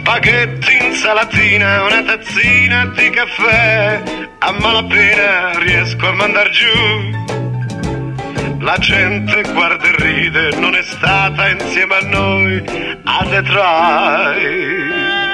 spaghetti, insalatina, una tazzina di caffè, a malapena riesco a mandar giù. La gente guarda e ride, non è stata insieme a noi a Detroit.